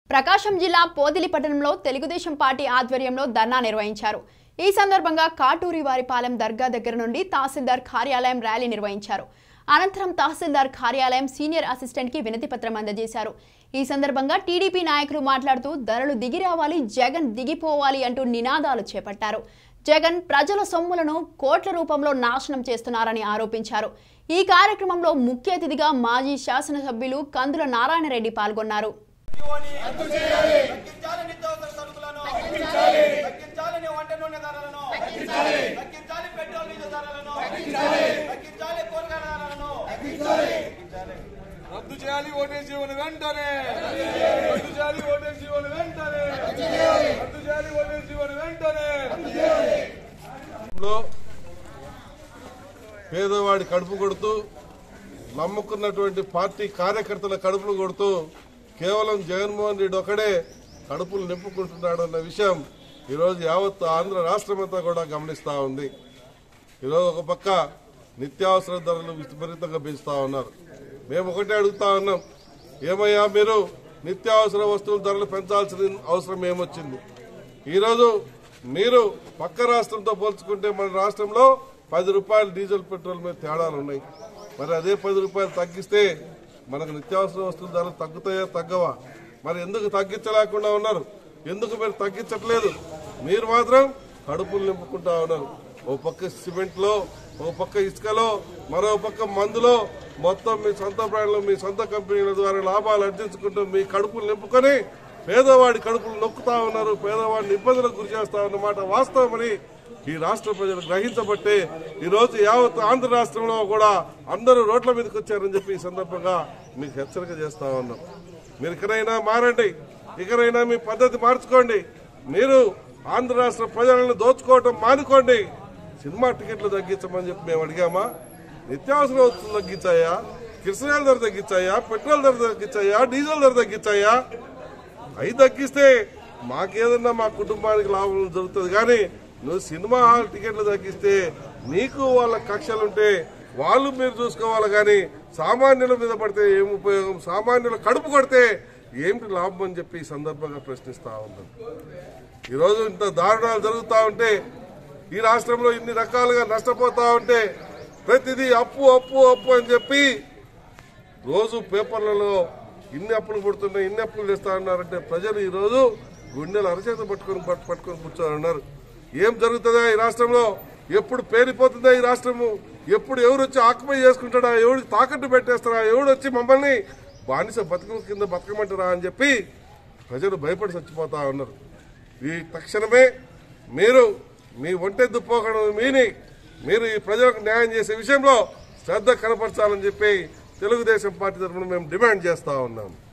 ప్రకాశం జిల్లా పోదిలి పట్టణంలో తెలుగుదేశం పార్టీ ఆధ్వర్యంలో ధర్నా నిర్వహించారు। ఈ సందర్భంగా కాటూరి వారిపాలెం దర్గా దగ్గర నుండి తహసీల్దార్ కార్యాలయం ర్యాలీ నిర్వహించారు। అనంతరం తహసీల్దార్ కార్యాలయం సీనియర్ అసిస్టెంట్ కి వినతి పత్రం అందజేశారు। ఈ సందర్భంగా టీడీపీ నాయకులు మాట్లాడుతూ ధరలు దిగిరావాలి, జగన్ దిగిపోవాలి అంటూ నినాదాలు చేపట్టారు। జగన్ ప్రజల సొమ్ములను కోట్ల రూపంలో నాశనం చేస్తున్నారని ఆరోపించారు। ఈ కార్యక్రమంలో ముఖ్య అతిథిగా మాజీ శాసనసభ్యులు కందుల నారాయణ రెడ్డి పాల్గొన్నారు। రద్దు చేయాలి ఓటేసి వెంటనే, రద్దు చేయాలి ఓటేసి వెంటనే, రద్దు చేయాలి ఓటేసి వెంటనే। పేదవాడి కడుపు కొడుతూ నమ్ముకున్నటువంటి పార్టీ కార్యకర్తల కడుపులు కొడుతూ కేవలం జగన్మోహన్ రెడ్డి ఒకడే కడుపులు నింపుకుంటున్నాడు అన్న విషయం ఈరోజు యావత్ ఆంధ్ర రాష్ట్రమంతా కూడా గమనిస్తా ఉంది। ఈరోజు ఒక పక్క నిత్యావసర ధరలు విపరీతంగా పెంచుతా ఉన్నారు। మేము ఒకటే అడుగుతా ఉన్నాం, ఏమయ్యా మీరు నిత్యావసర వస్తువుల ధరలు పెంచాల్సిన అవసరం ఏమొచ్చింది? ఈరోజు మీరు పక్క రాష్ట్రంతో పోల్చుకుంటే మన రాష్ట్రంలో 10 రూపాయలు డీజిల్ పెట్రోల్ మీద తేడాలు ఉన్నాయి। మరి అదే 10 రూపాయలు తగ్గిస్తే మనకు నిత్యావసర వస్తువుల ధరలు తగ్గుతాయా తగ్గవా? మరి ఎందుకు తగ్గించలేకుండా ఉన్నారు? ఎందుకు మీరు తగ్గించట్లేదు? మీరు మాత్రం కడుపులు నింపుకుంటా ఉన్నారు। ఓ పక్క సిమెంట్లో, ఓ పక్క ఇసుకలో, మరో పక్క మందులో, మొత్తం మీ సొంత బ్రాండ్లు, మీ సొంత కంపెనీల ద్వారా లాభాలు ఆర్జించుకుంటూ మీ కడుపులు నింపుకొని పేదవాడి కడుపులు నొక్కుతా ఉన్నారు, పేదవాడిని ఇబ్బందులకు గురి చేస్తా ఉన్నమాట వాస్తవమని ఈ రాష్ట్ర ప్రజలు గ్రహించబట్టే ఈరోజు యావత్ ఆంధ్ర రాష్ట్రంలో కూడా అందరూ రోడ్ల మీదకి వచ్చారని చెప్పి ఈ సందర్భంగా మీకు హెచ్చరిక చేస్తా ఉన్నాం। మీరు ఇకనైనా మారండి, ఇకనైనా మీ పద్ధతి మార్చుకోండి। మీరు ఆంధ్ర రాష్ట్ర ప్రజలను దోచుకోవటం మానుకోండి। సినిమా టికెట్లు తగ్గించమని చెప్పి మేము అడిగామా? నిత్యావసర వస్తువులు తగ్గించాయా? కిరసనాయిల ధర తగ్గించాయా? పెట్రోల్ ధర తగ్గించాయా? డీజిల్ ధర తగ్గించాయా? అవి తగ్గిస్తే మాకేదన్నా మా కుటుంబానికి లాభం జరుగుతుంది। కానీ నువ్వు సినిమా హాల్ టికెట్లు తగ్గిస్తే నీకు వాళ్ళ కక్షలుంటే వాళ్ళు మీరు చూసుకోవాలి, కానీ సామాన్యుల మీద పడితే ఏం ఉపయోగం? సామాన్యుల కడుపు కొడితే ఏమిటి లాభం అని చెప్పి ఈ సందర్భంగా ప్రశ్నిస్తా ఉన్నాం। ఈరోజు ఇంత దారుణాలు జరుగుతూ ఉంటే, ఈ రాష్ట్రంలో ఇన్ని రకాలుగా నష్టపోతా ఉంటే, ప్రతిదీ అప్పు అప్పు అప్పు అని చెప్పి రోజు పేపర్లలో ఇన్ని అప్పులు పుడుతున్నాయి, ఇన్ని అప్పులు చేస్తా ఉన్నారంటే ప్రజలు ఈరోజు గుండెలు అరచేత పట్టుకొని కూర్చొని ఉన్నారు। ఏం జరుగుతుందా ఈ రాష్ట్రంలో? ఎప్పుడు పేరిపోతుందా ఈ రాష్ట్రము? ఎప్పుడు ఎవరు వచ్చి ఆక్యుపై చేసుకుంటాడా? ఎవరు తాకట్టు పెట్టేస్తారా? ఎవరు వచ్చి మమ్మల్ని బానిస బతుకుల కింద బతకమంటారా అని చెప్పి ప్రజలు భయపడి చచ్చిపోతా ఉన్నారు। ఈ తక్షణమే మీరు మీ ఒంటెద్దు పోకడం మీరు ఈ ప్రజలకు న్యాయం చేసే విషయంలో శ్రద్ధ కనపరచాలని చెప్పి తెలుగుదేశం పార్టీ తరఫున మేము డిమాండ్ చేస్తా ఉన్నాం।